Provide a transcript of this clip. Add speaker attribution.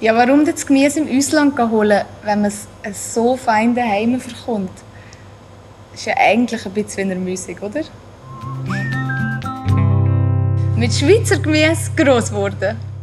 Speaker 1: Ja, warum das Gemüse im Ausland holen, wenn man es so fein daheim verkommt? Das ist ja eigentlich ein bisschen wie eine Musik, oder? Mit Schweizer Gemüse gross geworden.